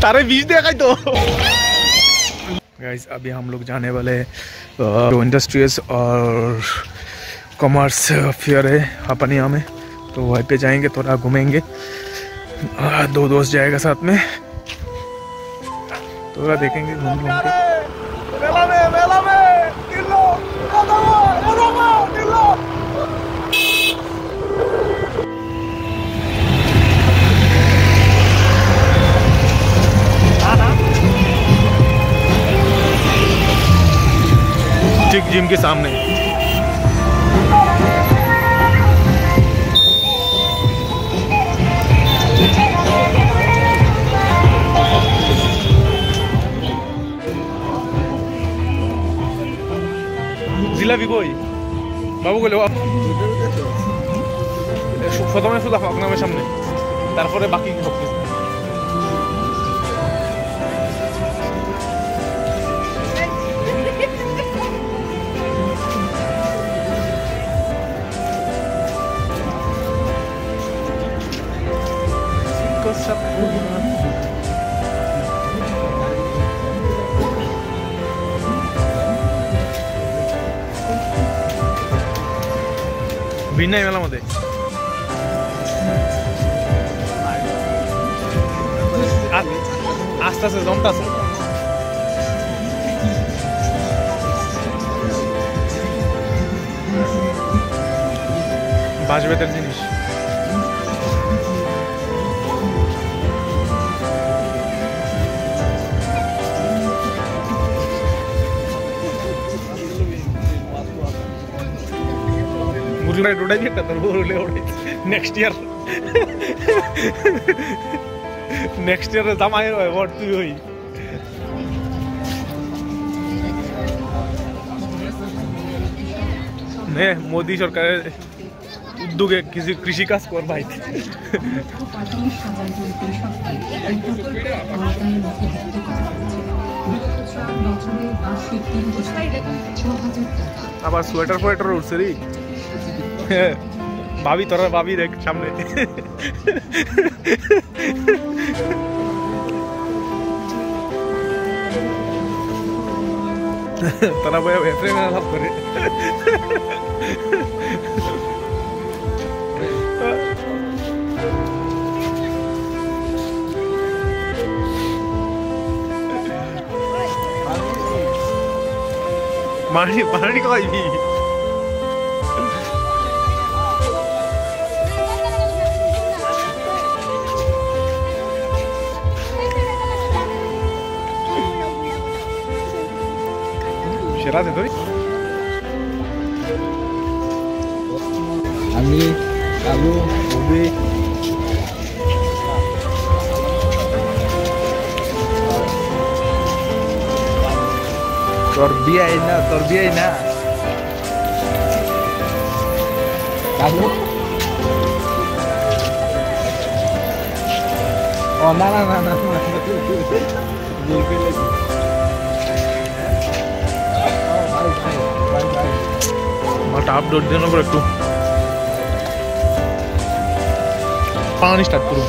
तारे बीज देखा तो गाइस अभी हम लोग जाने वाले जो इंडस्ट्रीज और कॉमर्स फेयर है हापानिया में, तो वहीं पे जाएंगे, थोड़ा घूमेंगे। 2 दोस्त जाएगा साथ में, थोड़ा देखेंगे घूम घूम के। ठीक जिम के सामने জিলাপি কই বাবু কইলো প্রথমে শুধু আপনার সামনে, তারপরে বাকি সব কিছু। ভিড় নাই মেলার মধ্যে, আস্তে আস্তে জমটা আছে। বাঁশ বেতের জিনিস नेक्स्ट ईयर জামাই ভর্তি হই। মোদী সরকারের উদ্যোগে কিছু কৃষি কাজ কর ভাই। আবার সোয়েটার ফোয়েটার উঠছে রে ভাবি, তোরা ভাবি দেখ সামনে। তোরা বই প্রেমে লাভ করে। মানি মানি কইবি সেরা দে তুই। আমি আলু গোবি তোর বিয়ে না কাকু। ও না না না না টাপ ডোর দেন উপর একটু পানি স্টার্ট করুন।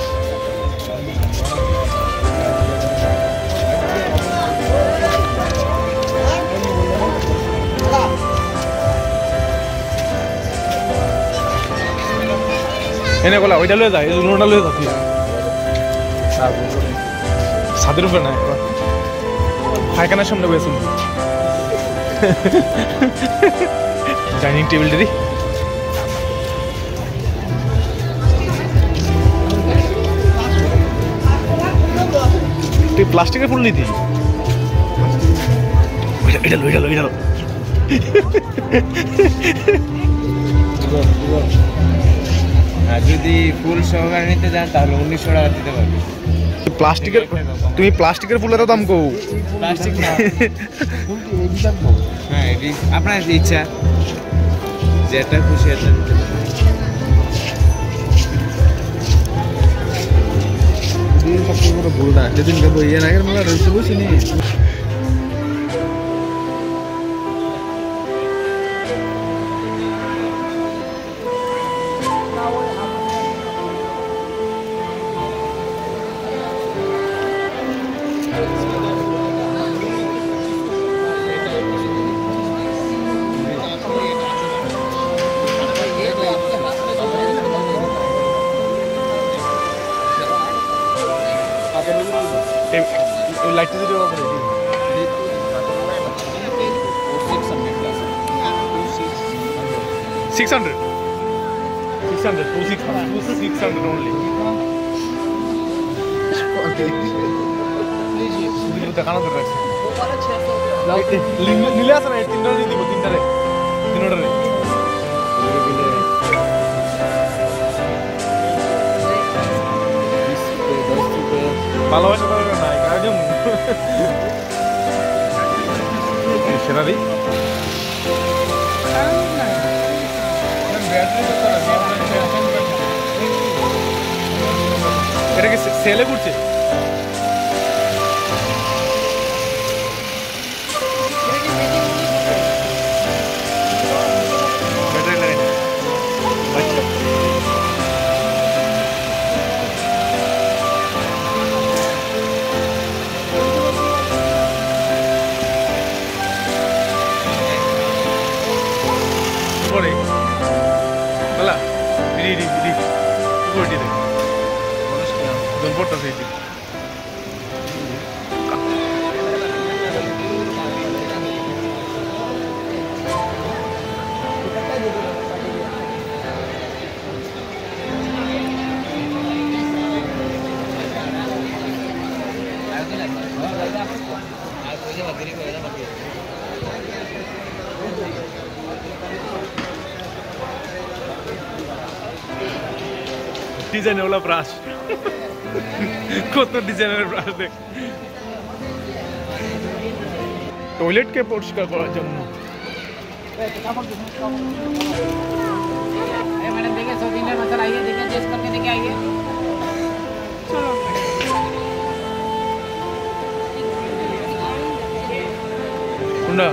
এনে গলা ওইটা লয়ে যায়, এই লোনটা লয়ে যাচ্ছি ছাদের উপরে না, পায়খানার সামনে বসে ডাইনিং টেবিলটা দি। তুই প্লাস্টিকের ফুল নিতি, এটা লো এটা লো এটা লো। আর যদি ফুল সহকারে নিতে চান তাহলে 1900 টাকা দিতে পারবে। প্লাস্টিকের তুমি প্লাস্টিকের ফুলের দাম কও? প্লাস্টিক না, হ্যাঁ এটি আপনার ইচ্ছা, যেটা খুশি এটা দিতে পারবে। সবচেয়ে বড় ভুল না, যেদিন যাবো ইয়ে নাগের মেলা রয়েছে বুঝিনি। लाइट वीडियो ऑफ है 600 only দেখানো দরকার আছে নীলে আছে না তিনটারে দিব তিনটারে ভালোবাসা পারবে না একদম সেটা দিই এটা কি সেলে করছে ডিজাইন ওলা ব্রাশ কত ডিজাইনের ব্রাশ দেখ টয়লেটকে পরিষ্কার করার জন্য मैडम देखिए 100 दिन में मसाला आइए देखिए टेस्ट करके देखे आइए उन्ना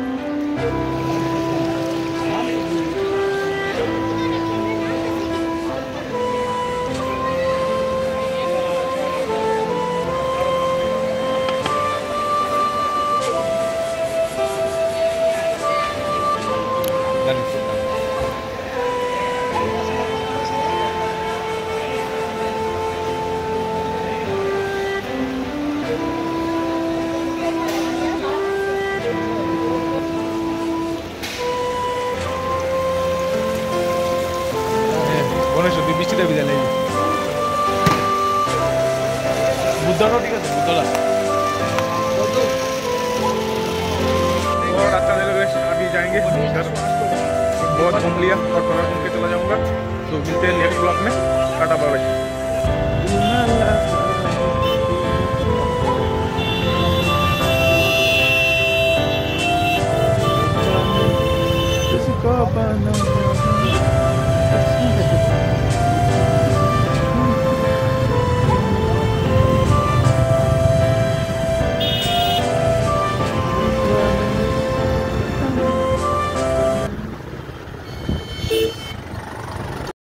বৃষ্টিটা ভিজা নেই বুদ্ধটা ঠিক আছে বুদ্ধটা और अच्छा चलो गाइस अभी जाएंगे घर बहुत घूम लिया और थोड़ा घूम के चला जाऊंगा तो मिलते हैं नेक्स्ट ब्लॉग में टाटा बाय बाय